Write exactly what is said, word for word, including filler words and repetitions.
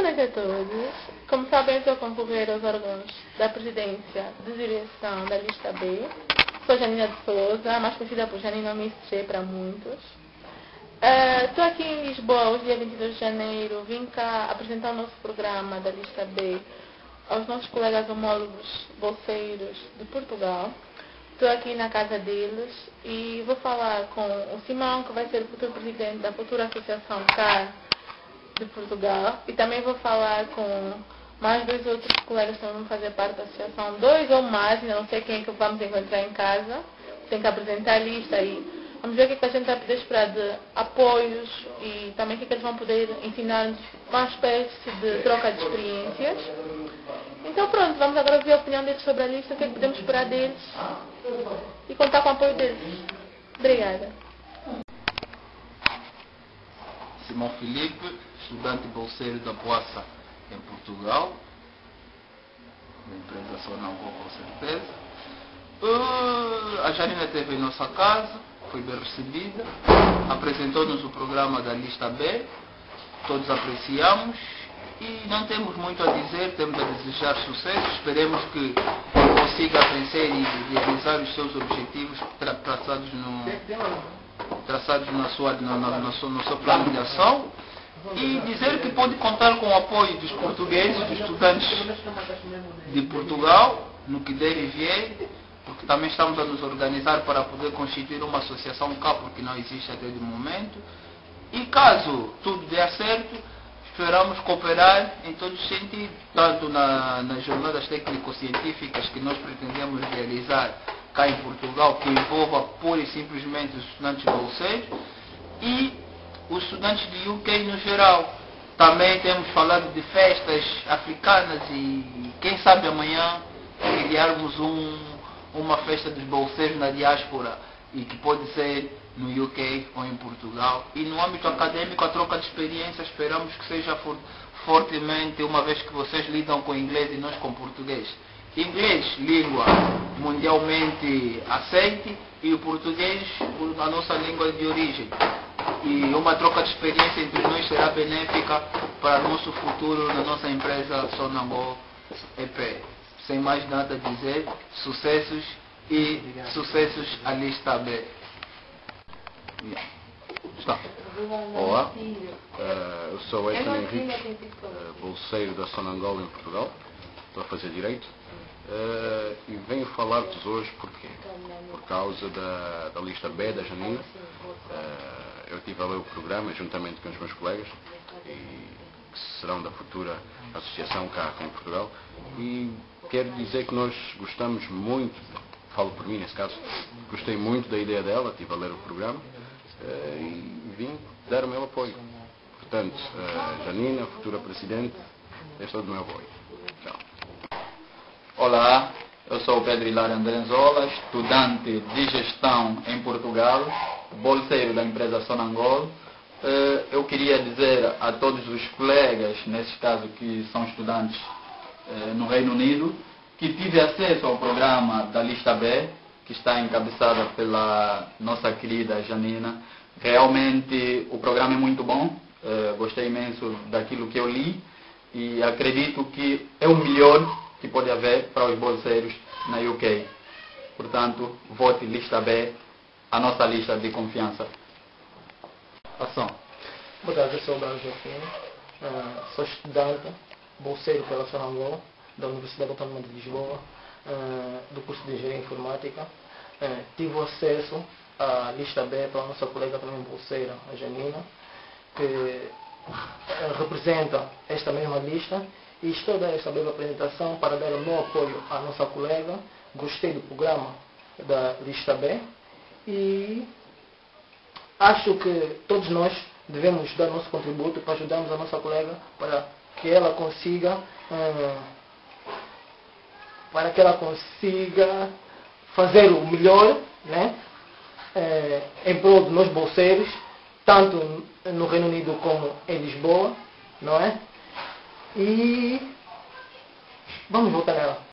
noite a todos. Como sabem, estou a concorrer aos órgãos da presidência de direção da lista B. Sou Janina de Souza, mais conhecida por Janina Mistre para muitos. Estou uh, aqui em Lisboa, hoje dia vinte e dois de janeiro. Vim cá apresentar o nosso programa da lista B aos nossos colegas homólogos bolseiros de Portugal. Estou aqui na casa deles e vou falar com o Simão, que vai ser o futuro presidente da futura Associação C A R de Portugal, e também vou falar com mais dois outros colegas que vão fazer parte da associação, dois ou mais, ainda não sei quem é que vamos encontrar em casa, tem que apresentar a lista e vamos ver o que, é que a gente vai poder esperar de apoios e também o que, é que eles vão poder ensinar-nos, uma espécie de troca de experiências. Então pronto, vamos agora ver a opinião deles sobre a lista, o que é que podemos esperar deles e contar com o apoio deles. Obrigada. Simão Filipe, estudante bolseiro da Boassa em Portugal, da empresa Sonangol, com certeza. Uh, a Janina esteve em nossa casa, foi bem recebida, apresentou-nos o programa da lista B, todos apreciamos e não temos muito a dizer, temos a desejar sucesso, esperemos que consiga vencer e realizar os seus objetivos tra traçados, no, traçados na sua, no, no, no, seu, no seu plano de ação. E dizer que pode contar com o apoio dos portugueses, dos estudantes de Portugal, no que der e vier, porque também estamos a nos organizar para poder constituir uma associação cá, porque não existe até de momento. E caso tudo der certo, esperamos cooperar em todos os sentidos, tanto na, nas jornadas técnico-científicas que nós pretendemos realizar cá em Portugal, que envolva pura e simplesmente os estudantes bolseiros, e os estudantes de U K no geral. Também temos falado de festas africanas e quem sabe amanhã criarmos um, uma festa dos bolseiros na diáspora, e que pode ser no U K ou em Portugal. E no âmbito acadêmico, a troca de experiências esperamos que seja for, fortemente, uma vez que vocês lidam com inglês e nós com português. Inglês, língua mundialmente aceite, e o português, a nossa língua de origem. E uma troca de experiência entre nós será benéfica para o nosso futuro na nossa empresa Sonangol E P. Sem mais nada a dizer, sucessos e sucessos à lista B. Está. Olá, uh, eu sou Edson Henrique, uh, bolseiro da Sonangol em Portugal, estou a fazer Direito, uh, e venho falar-vos hoje porquê? Por causa da, da lista B da Janina. Uh, eu estive a ler o programa juntamente com os meus colegas, e, que serão da futura associação cá em Portugal, e quero dizer que nós gostamos muito, falo por mim nesse caso, gostei muito da ideia dela, estive a ler o programa, Uh, e vim dar o meu apoio. Portanto, uh, Janina, futura Presidente, este é o meu apoio. Tchau. Olá, eu sou o Pedro Hilário Andrenzola, estudante de Gestão em Portugal, bolseiro da empresa Sonangol. Uh, eu queria dizer a todos os colegas, nesse caso que são estudantes uh, no Reino Unido, que tive acesso ao programa da lista B, que está encabeçada pela nossa querida Janina. Realmente o programa é muito bom, uh, gostei imenso daquilo que eu li e acredito que é o melhor que pode haver para os bolseiros na U K. Portanto, vote lista B, a nossa lista de confiança. Ação. Boa tarde, eu sou o Bravo Joaquim, uh, sou estudante, bolseiro pela Sonangol, da Universidade Autônoma de Lisboa, Uh, do curso de Engenharia Informática. Uh, tive acesso à lista B pela nossa colega também bolseira, a Janina, que uh, representa esta mesma lista, e estou a dar esta breve apresentação para dar o meu apoio à nossa colega. Gostei do programa da lista B e acho que todos nós devemos dar nosso contributo para ajudarmos a nossa colega para que ela consiga uh, para que ela consiga fazer o melhor, né, é, em prol de nós bolseiros, tanto no Reino Unido como em Lisboa, não é? E vamos votar nela.